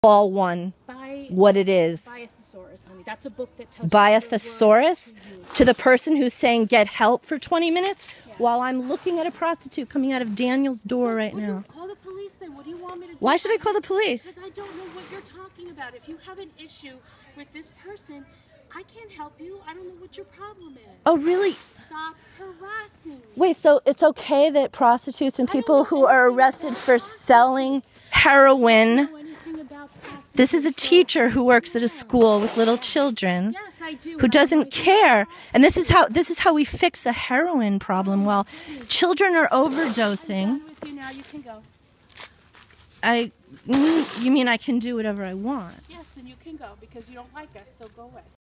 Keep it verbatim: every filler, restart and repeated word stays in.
all one Buy, what it is. Buy a Thesaurus, honey. That's a book that tells Buy you a Thesaurus to, to the person who's saying get help for twenty minutes yes. while I'm looking at a prostitute coming out of Daniel's door so right now. You call the police then. What do you want me to do? Why should I call the police? Because I don't know what you're talking about. If you have an issue with this person, I can't help you. I don't know what your problem is. Oh, really? Stop harassing me. Wait, so it's okay that prostitutes and people who are arrested for selling heroin... This is a teacher who works at a school with little children yes, I do. who doesn't care. And this is how this is how we fix a heroin problem. While children are overdosing. I'm done with you now. You can go. I you mean I can do whatever I want? Yes, and you can go because you don't like us, so go away.